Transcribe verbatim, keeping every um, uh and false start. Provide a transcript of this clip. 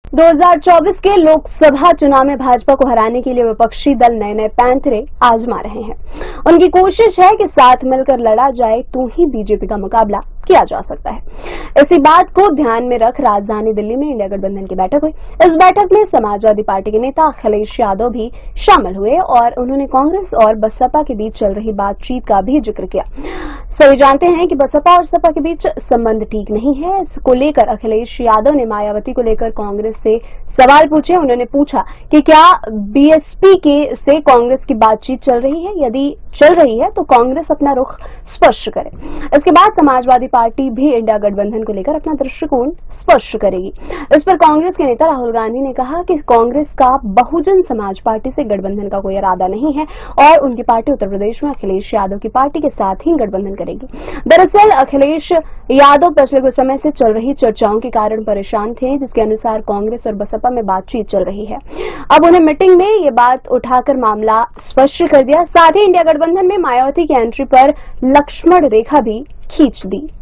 दो हज़ार चौबीस के लोकसभा चुनाव में भाजपा को हराने के लिए विपक्षी दल नए नए पैंतरे आजमा रहे हैं। उनकी कोशिश है कि साथ मिलकर लड़ा जाए तो ही बीजेपी का मुकाबला किया जा सकता है। इसी बात को ध्यान में रख राजधानी दिल्ली में इंडिया गठबंधन की बैठक हुई। इस बैठक में समाजवादी पार्टी के नेता अखिलेश यादव भी शामिल हुए और उन्होंने कांग्रेस और बसपा के बीच चल रही बातचीत का भी जिक्र किया। सभी जानते हैं कि बसपा और सपा के बीच संबंध ठीक नहीं है। इसको लेकर अखिलेश यादव ने मायावती को लेकर कांग्रेस से सवाल पूछे। उन्होंने पूछा कि क्या बीएसपी के से कांग्रेस की बातचीत चल रही है, यदि चल रही है तो कांग्रेस अपना रुख स्पष्ट करे। इसके बाद समाजवादी पार्टी भी इंडिया गठबंधन को लेकर अपना दृष्टिकोण स्पष्ट करेगी। इस पर कांग्रेस के नेता राहुल गांधी ने कहा कि कांग्रेस का बहुजन समाज पार्टी से गठबंधन का कोई इरादा नहीं है और उनकी पार्टी उत्तर प्रदेश में अखिलेश यादव की पार्टी के साथ ही गठबंधन करेगी। दरअसल अखिलेश यादव पिछले कुछ समय से चल रही चर्चाओं के कारण परेशान थे, जिसके अनुसार कांग्रेस और बसपा में बातचीत चल रही है। अब उन्हें मीटिंग में ये बात उठाकर मामला स्पष्ट कर दिया। साथ ही इंडिया गठबंधन में मायावती की एंट्री पर लक्ष्मण रेखा भी खींच दी।